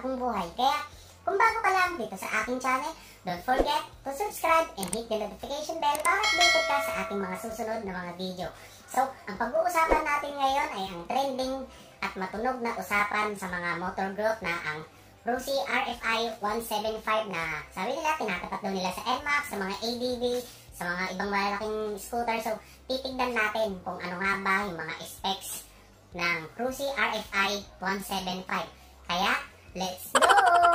kong buhay. Kaya kung bago ka lang dito sa aking channel, don't forget to subscribe and hit the notification bell para updated ka sa ating mga susunod na mga video. So, ang pag-uusapan natin ngayon ay ang trending at matunog na usapan sa mga motor group na ang Rossi RFI 175 na sabi nila tinatapat daw nila sa NMAX, sa mga ADV, sa mga ibang malaking scooter. So, titignan natin kung ano nga ba yung mga specs ng Rossi RFI 175. Kaya, let's go!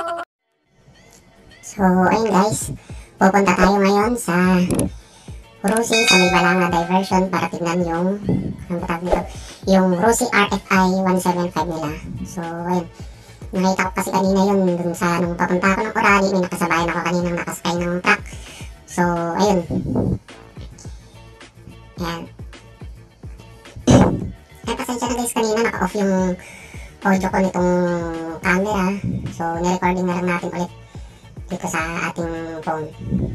So, ayun guys, pupunta tayo ngayon sa Rossi sa may Balanga diversion para tignan yung yung Rossi RFI 175 nila. So, ayun. Nakita ko kasi kanina yun dun sa nung papunta ako ng Orani, may nakasabayan ako kaninang nakasakay ng truck. So, ayun. Ayan. Ay, pasensya na guys, kanina naka-off yung audio ko nitong camera. So, nirecording na lang natin ulit dito sa ating phone.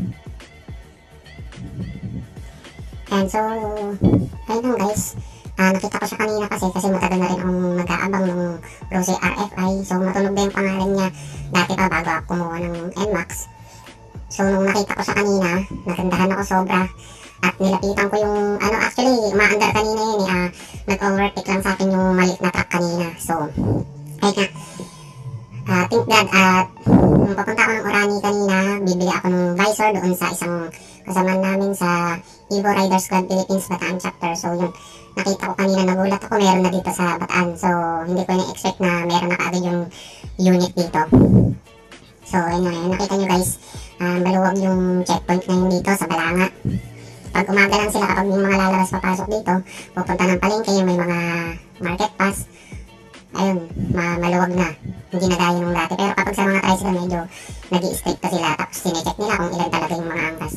And so, ayun lang guys. Nakita ko siya kanina kasi matagal na rin akong nag-aabang ng Rossi RFI. So, matunog na yung pangalan niya dati pa bago ako kumuha ng NMAX. So, nung nakita ko siya kanina, nagandahan ako sobra. At nilapitan ko yung, actually, umaandar kanina yun eh. Nag-overtake lang sa akin yung maliit na truck kanina. So, ayun nga. Thank God at nung papunta ako ng Orani kanina, bibili ako ng visor doon sa isang kasama namin sa Evo Rider Squad Philippines Bataan Chapter. So yun, nakita ko kanina, nagulat ako, meron na dito sa Bataan. So hindi ko na-expect na meron na kaagad yung unit dito. So ayun, nakita nyo guys, maluwag yung checkpoint na yun dito sa Balanga. Pag umaga lang sila, kapag yung mga lalabas papasok dito, pupunta ng palengke, yung may mga market pass, ayun, maluwag na. Hindi na gaya nung dati. Pero kapag sa mga tricycle, medyo nag-i-strict pa sila. Tapos sinecheck nila kung ilan talaga yung mga angkas.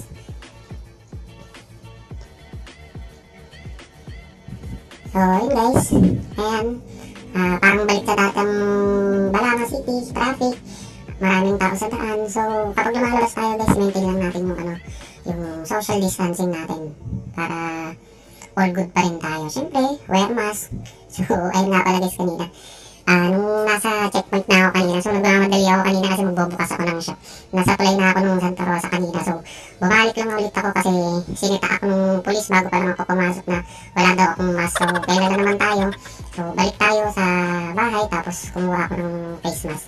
So, yun guys. Ayan. Parang balik sa datang Balanga City, traffic. Maraming tao sa daan. So, kapag lumalabas tayo guys, maintain lang natin yung yung social distancing natin. Para all good pa rin tayo. Siyempre, wear mask. So, ayun nga pala guys kanina. Nung nasa checkpoint na ako kanina, so nagmamadali ako kanina kasi magbubukas ako ng shop. Nasa tulay na ako nung Santa Rosa kanina, so bumalik lang ulit ako kasi sinita ako nung pulis bago pa naman ako pumasok na wala daw akong mask. So kailan na naman tayo, so balik tayo sa bahay tapos kumuha ako ng face mask.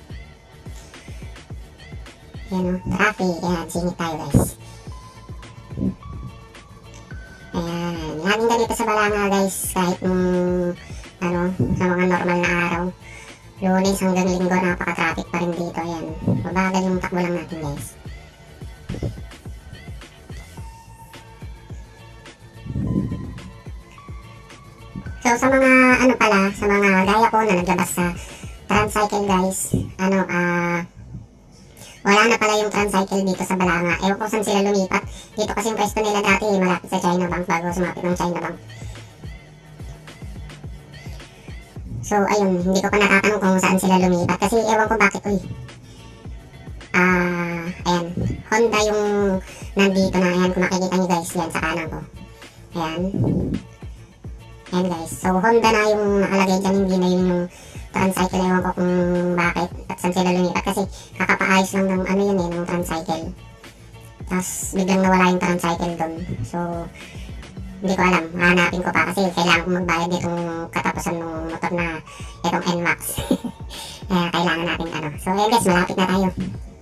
Yan o, traffic, yan, singit tayo guys. Ayan, laging ganito sa Balanga guys, kahit nung sa mga normal na araw. Lunes hanggang linggo, napaka-traffic pa rin dito. Ayan, mabagal yung takbo lang natin guys. So sa mga sa mga gaya ko na naglabas sa Transcycle guys, wala na pala yung Transcycle dito sa Balanga. Ewan ko saan sila lumipat. Dito kasi yung pwesto nila dati malapit sa China Bank bago sumapit ng China Bank. So, ayun, hindi ko pa natatanong kung saan sila lumipat kasi ewan ko bakit, ayan, Honda yung nandito na, ayan, kung makikita nyo guys, yan, sa kanan ko. Ayan. Ayan guys, so Honda na yung nakalagay dyan, hindi na yun yung Transcycle, ewan ko kung bakit at saan sila lumipat kasi kakapaayos lang ng yun ng Transcycle. Tapos, biglang nawala yung Transcycle doon. So, hindi ko alam, hanapin ko pa kasi kailangan kong magbayad nitong katapusan ng motor na itong NMAX. Kaya kailangan natin So ayan guys, malapit na tayo.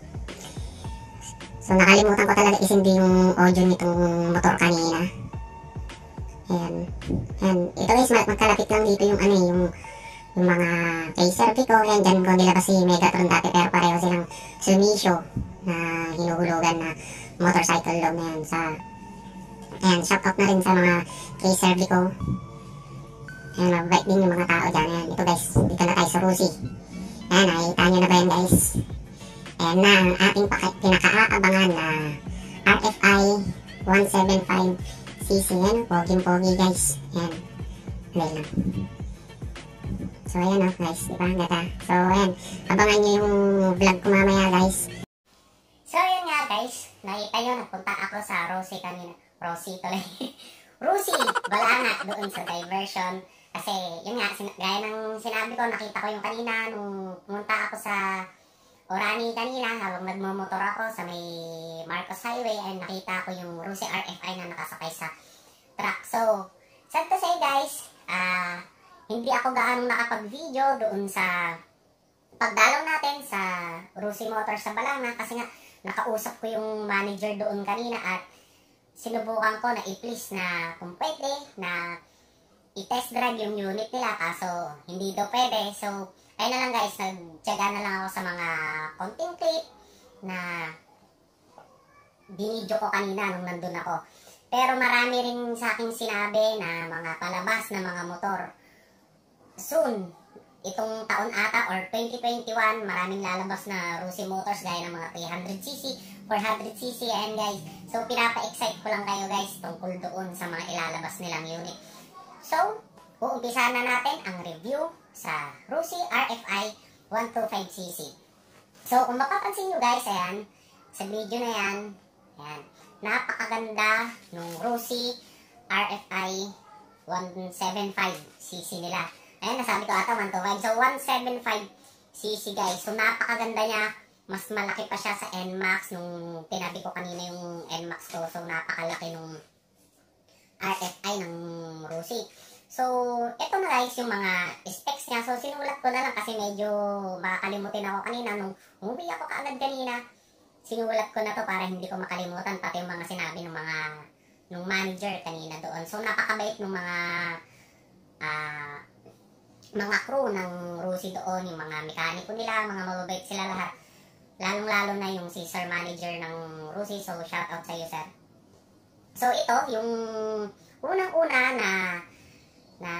So nakalimutan ko talaga isindi yung audio nitong motor kanina. Ayan. Ayan. Ito guys, magkalapit lang dito yung yung mga case survey ko. Ayan, dyan ko nilabas si Megatron dati pero pareho silang Sumisho na hinuhulugan na motorcycle log na yan sa. Ayan, shout out na rin sa mga case survey ko. Ayan, mababait din yung mga tao dyan. Ayan, ito guys, dito na tayo sa Rossi. Ayan, nakikita nyo na ba yan guys? Ayan na ang ating pinaka-aabangan na RFI 175cc. Ayan, poging-pogi guys. Ayan, ayan lang. So ayan guys, diba? Gata. So ayan, abangan nyo yung vlog ko mamaya guys. So ayan nga guys, nakita nyo, nagpunta ako sa Rossi kanina. Rossi tuloy. Rossi, Balanga, doon sa diversion. Kasi, yun nga, gaya ng sinabi ko, nakita ko yung kanina nung pumunta ako sa Orani kanina habang nagmumotor ako sa may Marcos Highway ay nakita ko yung Rusi RFI na nakasakay sa truck. So, sad to say guys, hindi ako gaano nakapag-video doon sa pagdalaw natin sa Rusi Motors sa Balanga kasi nga nakausap ko yung manager doon kanina at sinubukan ko na i-please na kung pwede na i-test drive yung unit nila kaso hindi daw pwede. So, ayun na lang guys, nagtyaga na lang ako sa mga konting clip na binidyo ko kanina nung nandun ako. Pero marami rin sa akin sinabi na mga palabas na mga motor. Soon, itong taon ata or 2021, maraming lalabas na Rusi Motors gaya ng mga 300cc, 400cc, and guys. So, pinapa-excite ko lang kayo guys tungkol doon sa mga ilalabas nilang unit. So, uumpisa na natin ang review sa Rusi RFI 125cc. So, kung mapapansin nyo guys, ayan, sa video na yan, ayan, napakaganda nung Rusi RFI 175cc nila. Ayan, nasabi ko ata 125. So, 175cc guys. So, napakaganda niya. Mas malaki pa siya sa NMAX nung tinabi ko kanina yung NMAX ko. So, napakalaki nung RFI ng Rusi. So, ito na guys yung mga specs niya. So, sinulat ko na lang kasi medyo makakalimutin ako kanina. Nung umuwi ako kaagad kanina, sinulat ko na to para hindi ko makalimutan pati yung mga sinabi ng nung manager kanina doon. So, napakabait ng mga crew ng Rusi doon, yung mga mekaniko nila, mga mababait sila lahat. Lalong-lalo na yung si Sir Manager ng Rusi. So, shout out sa iyo, sir. So, ito, yung unang-una na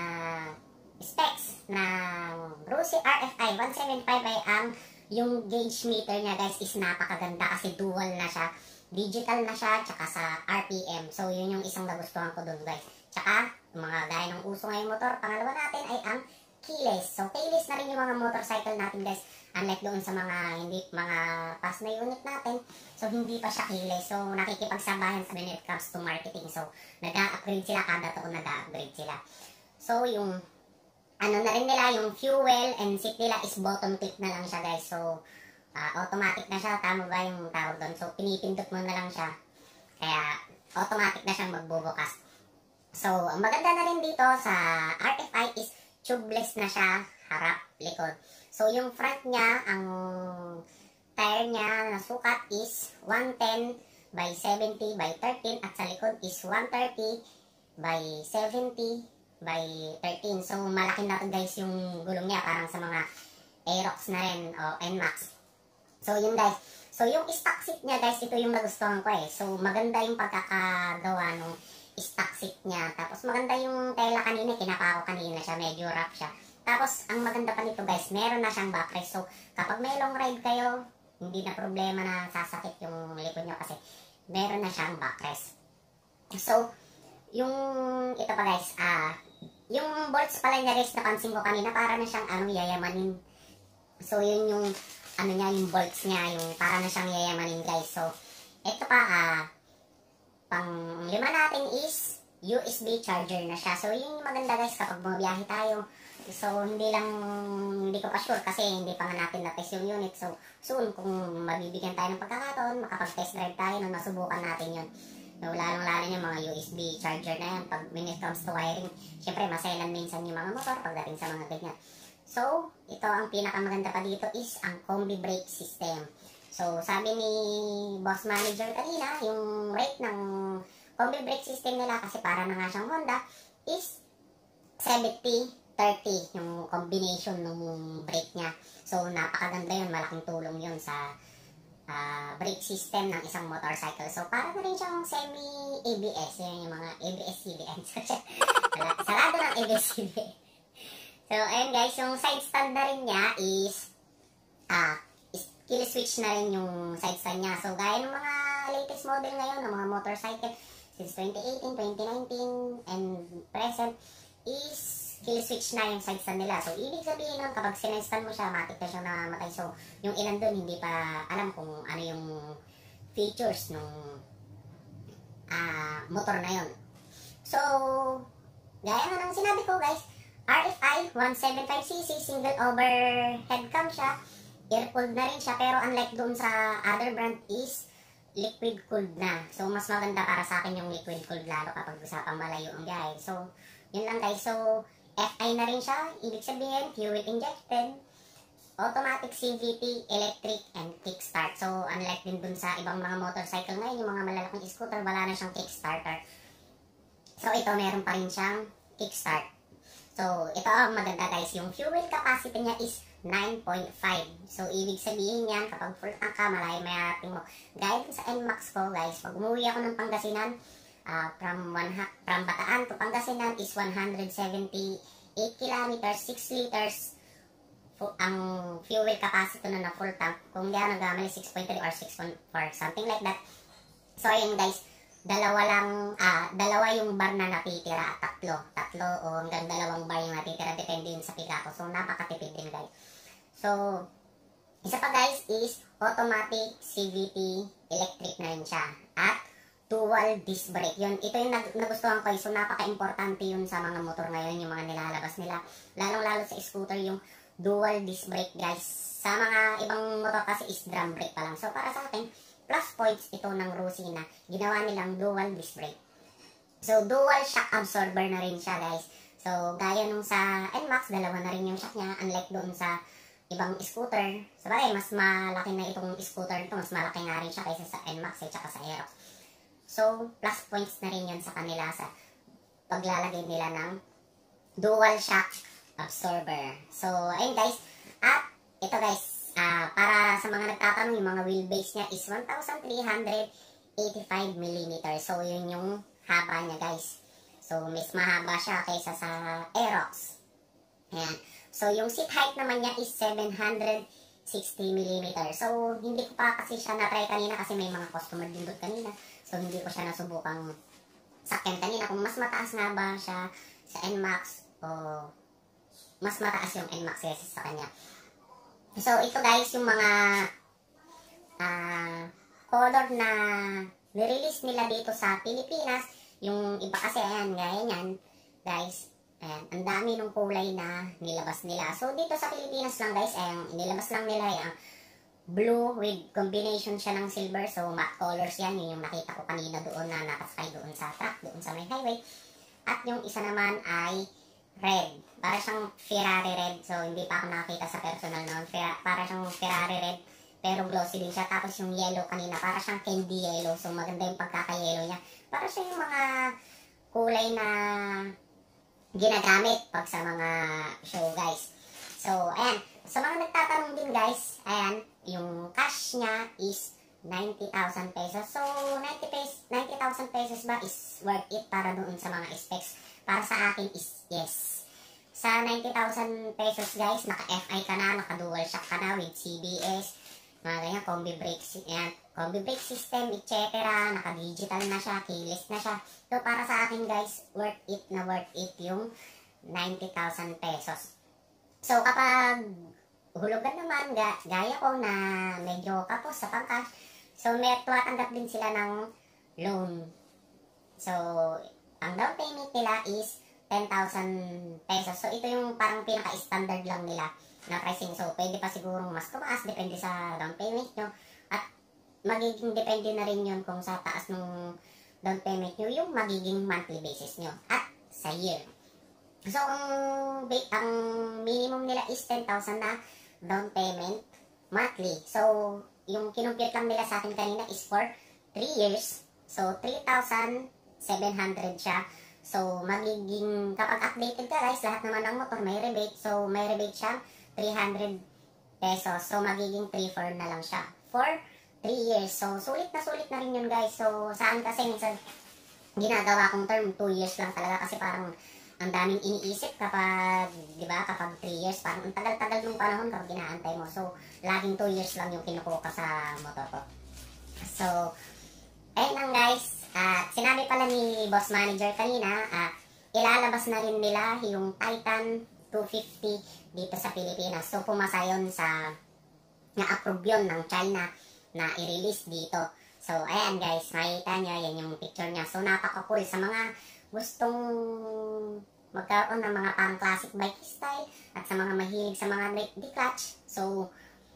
specs ng Rusi RFI 175 ay yung gauge meter niya guys is napakaganda kasi dual na siya. Digital na siya, tsaka sa RPM. So, yun yung isang nagustuhan ko dun guys. Tsaka, mga gaya ng uso ngayong motor, pangalawa natin ay ang keyless. So, keyless na rin yung mga motorcycle natin guys. Unlike doon sa mga past na unit natin. So, hindi pa siya keyless. So, nakikipagsabayan sa when it comes to marketing. So, nag-upgrade sila kada taon, nag-upgrade sila. So, yung ano na rin nila, yung fuel and seat nila is bottom click na lang siya guys. So, automatic na siya. Tama ba yung tawag doon? So, pinipindot mo na lang siya. Kaya, automatic na siyang magbubukas. So, ang maganda na rin dito sa RFI is tubeless na siya, harap, likod. So, yung front niya, ang tire niya na sukat is 110 by 70 by 13 at sa likod is 130 by 70 by 13. So, malaki na to guys yung gulong niya, parang sa mga Aerox na rin o NMAX. So, yun guys. So, yung stock seat niya guys, ito yung nagustuhan ko eh. So, maganda yung pagkakagawa ng stock seat niya. Tapos, maganda yung tela kanina, kinapa ko kanina siya, medyo rough siya. Tapos, ang maganda pa nito guys, meron na siyang backrest. So, kapag may long ride kayo, hindi na problema na sasakit yung likod nyo kasi meron na siyang backrest. So, yung ito pa guys, yung bolts pala niya guys, napansin ko kanina, para na siyang yayamanin. So, yun yung niya, yung bolts niya, yung para na siyang yayamanin guys. So, ito pa, pang lima natin is USB charger na siya. So, yun yung maganda guys kapag bumabiyahe tayo. So, hindi ko pa sure kasi hindi pa nga natin na-test yung unit. So, soon, kung mabibigyan tayo ng pagkakataon, makapag-test drive tayo nung masubukan natin yun. So, lalong-lalo yung mga USB charger na yan. Pag when it comes to wiring, syempre, maselan minsan yung mga motor pagdating sa mga ganyan. So, ito ang pinakamaganda pa dito is ang combi brake system. So, sabi ni boss manager kanina, yung rate ng combi brake system nila, kasi para na nga siyang Honda, is 70-30 yung combination ng brake niya. So, napakaganda yun, malaking tulong yun sa brake system ng isang motorcycle. So, para na rin siyang semi-ABS, yun yung mga ABS-CBN. Sarado ng ABS-CBN. So, ayun guys, yung side stand na rin niya is kill switch na rin yung side stand niya. So, gaya ng mga latest model ngayon ng mga motorcycle since 2018, 2019, and present is kill switch na yung side stand nila. So, ibig sabihin nun, kapag sinestan mo siya, matik na siyang namamatay. So, yung ilan dun, hindi pa alam kung ano yung features ng motor na yun. So, gaya nga ng sinabi ko guys, RFI 175cc single overhead cam siya. air-cooled na rin siya, pero unlike doon sa other brand is liquid-cooled na. So, mas maganda para sa akin yung liquid-cooled lalo kapag usapang malayo ang biyahe. So, yun lang guys. So, FI na rin siya. Ibig sabihin, fuel injected, automatic CVT, electric, and kickstart. So, unlike din dun sa ibang mga motorcycle ngayon, yung mga malalaking scooter, wala na siyang kickstarter. So, ito meron pa rin siyang kickstart. So, ito ang maganda guys. Yung fuel capacity niya is 9.5. So, ibig sabihin yan, kapag full tank ka, malayo mayating mo. Gaya din sa NMAX ko guys, pag umuwi ako ng Pangasinan, from Bataan to Pangasinan is 178 kilometers, 6 liters ang fuel capacity na full tank. Kung di ako nagkamali, 6.3 or 6.4, something like that. So, ayun guys, dalawa yung bar na natitira, tatlo o hanggang 2 bar yung natitira, depende yun sa pila ko. So, napakatipid din guys. So, isa pa guys is automatic CVT electric na rin siya. At dual disc brake. Ito yung nagustuhan ko. So, napaka-importante yun sa mga motor ngayon, yung mga nilalabas nila. Lalong-lalo sa scooter, yung dual disc brake guys. Sa mga ibang motor kasi is drum brake pa lang. So, para sa akin, plus points ito ng Rosina. Ginawa nilang dual disc brake. So, dual shock absorber na rin siya guys. So, gaya nung sa NMAX, dalawa na rin yung shock niya. Unlike doon sa ibang scooter. Sabagay, mas malaki na itong scooter nito. Mas malaki nga rin siya kaysa sa NMAX at saka sa Aerox. So, plus points na rin yun sa kanila sa paglalagay nila ng dual shock absorber. So, ayun guys. At ito guys, para sa mga nagtatanong, yung mga wheelbase niya is 1,385mm. So, yun yung haba niya guys. So, mas mahaba siya kaysa sa Aerox. Ayan. So, yung seat height naman niya is 760mm. So, hindi ko pa kasi siya na-try kanina kasi may mga customer din doon kanina. So, hindi ko siya nasubukang sakyan kanina. Kung mas mataas nga ba siya sa NMAX o mas mataas yung NMAX kaysa sa kanya. So, ito guys, yung mga color na nirelease nila dito sa Pilipinas. Yung iba kasi, ayan, gaya yan, guys. Ayan, ang dami ng kulay na nilabas nila. So, dito sa Pilipinas lang guys, ayan, nilabas lang nila yung blue with combination siya ng silver. So, matte colors yan. Yun yung nakita ko kanina doon na nakasakay doon sa truck, doon sa may highway. At yung isa naman ay red. Para siyang Ferrari red. So, hindi pa ako nakakita sa personal noon. Para siyang Ferrari red. Pero glossy din siya. Tapos yung yellow kanina, para siyang candy yellow. So, maganda yung pagkaka-yellow niya. Para siya yung mga kulay na ginagamit pag sa mga show guys. So, ayan. Sa mga nagtatanong din guys, ayan, yung cash niya is 90,000 pesos. So, 90,000 pesos ba is worth it para doon sa mga specs? Para sa akin is yes. Sa 90,000 pesos guys, naka-FI ka na, naka-dual shock ka na with CBS, mga ganyan, combi brake system, etc. Naka-digital na siya, keyless na siya. So, para sa akin guys, worth it yung 90,000 pesos. So, kapag hulugan naman, gaya ko na medyo kapos sa pangcash, so, may tumatanggap din sila ng loan. So, ang down payment nila is 10,000 pesos. So, ito yung parang pinaka-standard lang nila na pricing. So, pwede pa sigurong mas tumaas, depende sa down payment nyo. At magiging depende na rin yun kung sa taas ng down payment nyo, yung magiging monthly basis nyo at sa year. So, ang minimum nila is 10,000 na down payment monthly. So, yung kinumpute lang nila sa akin kanina is for 3 years. So, 3,700 siya. So, magiging, kapag updated ka guys, lahat naman ng motor may rebate. So, may rebate siya 300 pesos. So, magiging 3,400 na lang siya for 3 years. So, sulit na rin yun guys. So, saan kasi minsan ginagawa kong term, 2 years lang talaga kasi parang ang daming iniisip kapag, di ba, kapag 3 years, parang ang tagal-tagal ng panahon kapag ginaantay mo. So, laging 2 years lang yung kinukuha ka sa motor ko. So, ayun lang guys. At sinabi pala ni Boss Manager kanina, ilalabas na rin nila yung Titan 250 dito sa Pilipinas. So, pumasa yun sa na-approve yun ng China na i-release dito. So, ayan guys, makikita nyo, yan yung picture niya. So, napaka-cool sa mga gustong magkaroon ng mga pang classic bike style at sa mga mahilig sa mga brake declutch. So,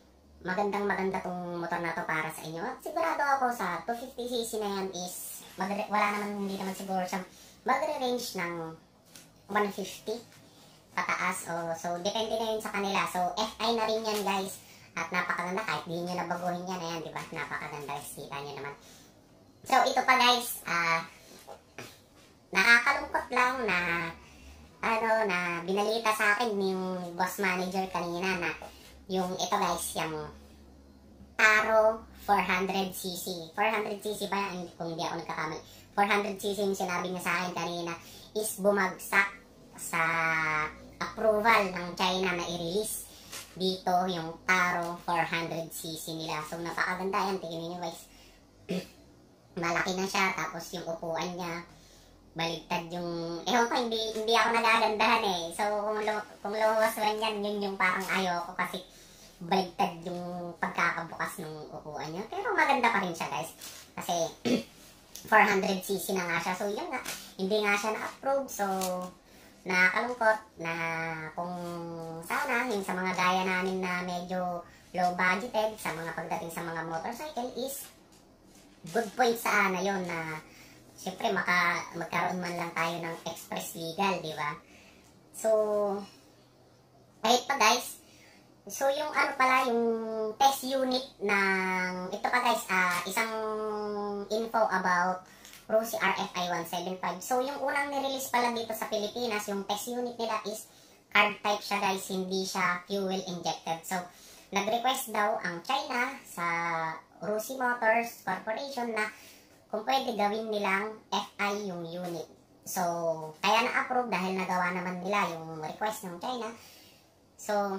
maganda tong motor na to para sa inyo. At sigurado ako sa 250cc na yan is hindi naman siguro siyang magre-range ng 150 pataas. So depende na yun sa kanila. So FI na rin yan guys. At napakaganda kahit di nyo nabaguhin yan. Ayan, diba? Napakaganda guys. Kita nyo naman. So ito pa guys. Nakakalungkot lang na na binalita sa akin yung boss manager kanina na yung ito guys, yung Taro 400cc. 400cc ba? Kung hindi ako nagkakamali. 400cc yung sinabi niya sa akin kanina is bumagsak sa approval ng China na i-release dito yung Taro 400cc nila. So napakaganda yan. Tingnan nyo guys. Malaki na siya. Tapos yung upuan niya baligtad yung... Ewan ko, hindi ako nagagandahan eh. So kung lumabas man yan, yun yung parang ayoko kasi baligtad yung pagkakabukas ng upuan niya. Pero maganda pa rin siya guys. Kasi 400cc na nga siya. So yun nga, hindi nga siya na-approve. So nakakalungkot na kung sana yung sa mga gaya namin na medyo low budgeted sa mga pagdating sa mga motorcycle is good point sa yun na siyempre magkaroon man lang tayo ng express legal, di ba? So kahit pa guys, so yung yung test unit ng, ito pa guys, isang info about Rossi RFI 175. So yung unang nirelease pala dito sa Pilipinas, yung test unit nila is card type siya guys, hindi siya fuel injected. So nag-request daw ang China sa Rossi Motors Corporation na kung pwede gawin nilang FI yung unit. So kaya na-approve dahil nagawa naman nila yung request ng China. So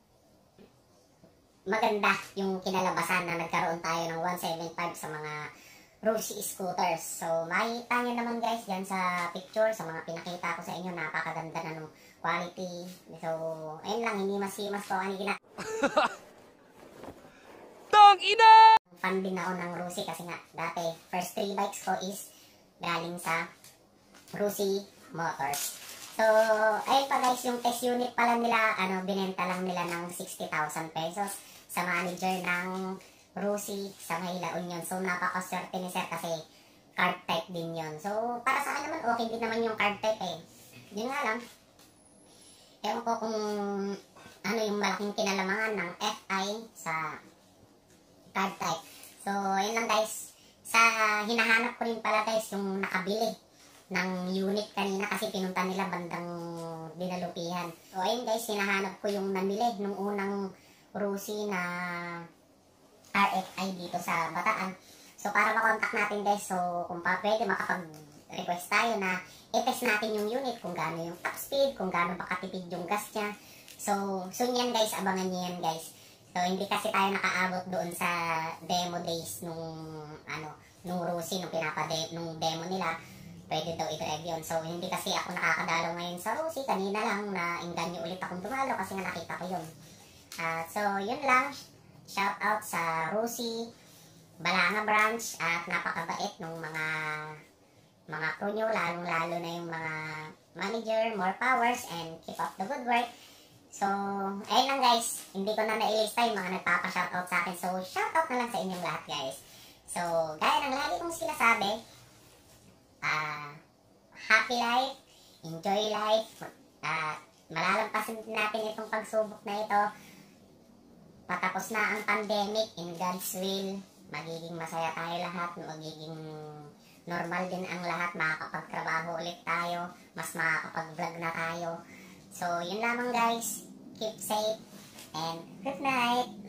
maganda yung kinalabasan na nagkaroon tayo ng 175 sa mga Rossi scooters. So makikita nyo naman guys dyan sa picture, sa mga pinakita ko sa inyo, napakaganda na ng quality. So ayun lang, hindi masimas ko kanina. Tang ina! Fan din ako ng Rossi kasi nga dati first 3 bikes ko is galing sa Rossi Motors. So ayun pa guys, yung test unit pala nila, binenta lang nila ng 60,000 pesos sa manager ng Rossi sa Manila Union. So napakaswerte ni sir kasi card type din yon. So para sa akin naman okay din naman yung card type eh. Yun nga lang, ewan ko kung yung malaking kinalamangan ng FI sa card type. So yun lang guys, sa hinahanap ko rin pala guys yung nakabili ng unit kanina kasi pinunta nila bandang Dinalupihan. So ayun guys, hinahanap ko yung namili nung unang Rossi na RFI dito sa Bataan. So para makontak natin guys, so kung pwede makapag-request tayo na i-test natin yung unit, kung gaano yung top speed, kung gaano ba katipid yung gas niya. So soon yan guys, abangan nyo yan guys. So hindi kasi tayo nakaabot doon sa demo days nung Rossi, nung demo nila. Pwede daw i-drive yun. So hindi kasi ako nakakadalo ngayon sa Rossi, kanina lang na inganyo ulit akong dumalo kasi nga nakita ko yun. So yun lang, shout out sa Rossi Balanga branch at napakabait ng mga crew nyo, lalong-lalo na yung mga manager. More powers and keep up the good work. So ayun lang guys, hindi ko na nailista yung mga nagpapa-shoutout sa akin. So shoutout na lang sa inyong lahat guys. So gaya ng lagi kong sinasabi, happy life, enjoy life, malalampasan natin itong pagsubok na ito. Patapos na ang pandemic, in God's will, magiging masaya tayo lahat, magiging normal din ang lahat, makakapagtrabaho ulit tayo, mas makakapag-vlog na tayo. So yun lamang guys, keep safe and good night!